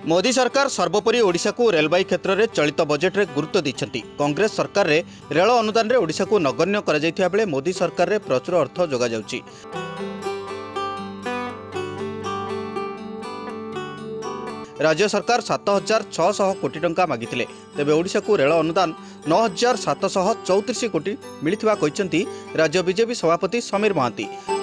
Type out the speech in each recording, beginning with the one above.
मोदी सरकार सर्वोपरि ओडिशा को रेलवाई क्षेत्र में चलित बजेट में गुरुत्व देते। कांग्रेस सरकार रे रेल अनुदान में ओडिशा को नगण्य करा जायथिबा बेले मोदी सरकार रे प्रचुर अर्थ जोगा जाउछि। राज्य सरकार 7,600 कोटी टंका मागिथिले, तेबे ओडिशा को रेल अनुदान 9,734 कोटी मिलिथिबा कहिसेंती राज्य बीजेपी सभापति समीर महांती।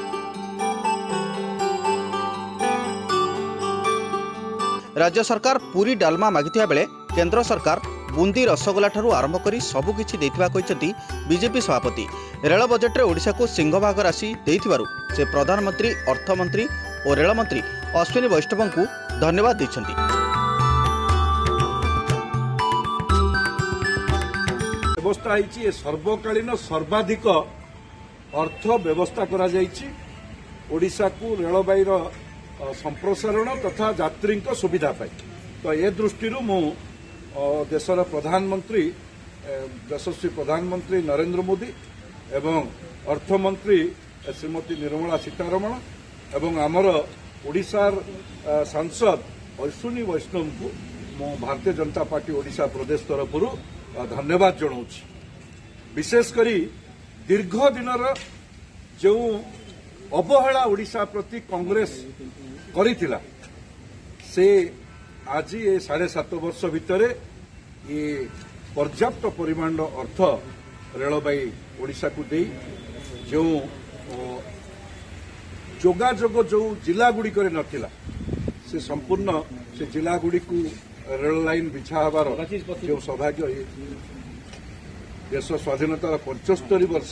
राज्य सरकार पूरी डालमा मागिथिबा बेले केंद्र सरकार बूंदी रसगोला ठारू आरंभ करी सबकिछि देथिबा कहिसेंती बीजेपी सभापति। रेल बजेट रे ओडिशा को सिंहभाग राशि देथिबारु से प्रधानमंत्री, अर्थमंत्री और रेल मंत्री अश्विनी वैष्णव को धन्यवाद देछंती। व्यवस्था है सर्वकालीन सर्वाधिक अर्थ व्यवस्था करा जायछि ओडिशा को रेलवाईर संप्रसारण तथा यात्री सुविधा पाई। तो ए दृष्टि मु देशर प्रधानमंत्री यशस्वी प्रधानमंत्री नरेंद्र मोदी एवं अर्थमंत्री श्रीमती निर्मला सीतारमण एवं आमर ओडिशार सांसद अश्विनी वैष्णव को मु भारतीय जनता पार्टी ओडिशा प्रदेश तरफ धन्यवाद जनाऊँ। विशेषकर दीर्घ दिनर जो अवहेला ओडिशा प्रति कांग्रेस करिथिला से आज ये 7.5 वर्ष भितर ये पर्याप्त परिमाण अर्थ रेलवाई ओडिशा को दे जो जोगाजोग जो जिला गुड़िक नथिला से संपूर्ण से जिला गुड़ी को रेल लाइन बिछा हबार जो सौभाग्य देश स्वाधीनतार 75 वर्ष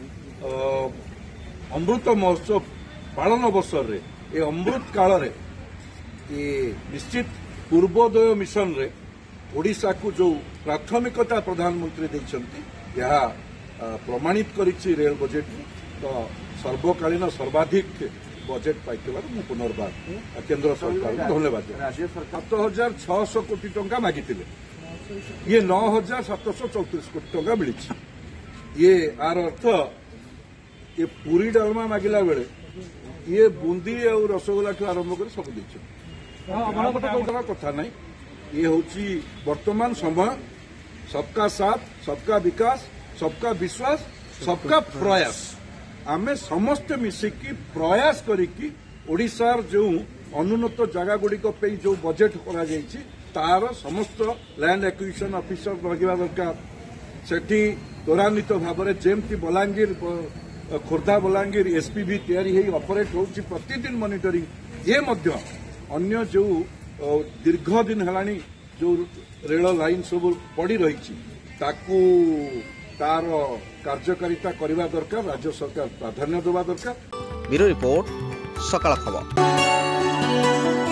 अमृत महोत्सव पालन अवसर रे ए अमृत काल रे ये निश्चित पूर्वोदय मिशन रे ओडिशा को जो प्राथमिकता प्रधानमंत्री देइछंती यह प्रमाणित करिछि रेल बजेट। तो सर्वकालीन सर्वाधिक बजेट पाइथिबार मु पुनर्बार केंद्र सरकार को धन्यवाद। राज्य सरकार 7,600 कोटी टंका मागिथिले, ये 9,734 कोटी टंका मिलिछि। ये आर अर्थ ये पूरी डालमा मागिला बेले ये बूंदी और रसगोला ठू आरंभ कर सब देते कथा ना। ये हूँ वर्तमान समय सबका साथ, सबका विकास, सबका विश्वास, सबका प्रयास। आमे समस्त मिसिकी प्रयास करिकी ओडिशार जो अनुन्नत जगह गुड़िक जो बजेट करा जायछि तार समस्त लैंड एक्विजिशन ऑफिसर रहिबा दरकार। सेठी त्वरान्वित भाव में जेमती बलांगीर खोर्धा बलांगीर एसपीवी तैयारी है ऑपरेट होउछि प्रतिदिन मॉनिटरिंग। ये मध्य अन्य जो दीर्घ दिन हेलानी जो रेल लाइन सब पड़ी रही ताकू तार कार्यकारिता करने दरकार। राज्य सरकार प्राधान्य देवा दरकार। ब्यूरो रिपोर्ट, सकाळ खबर।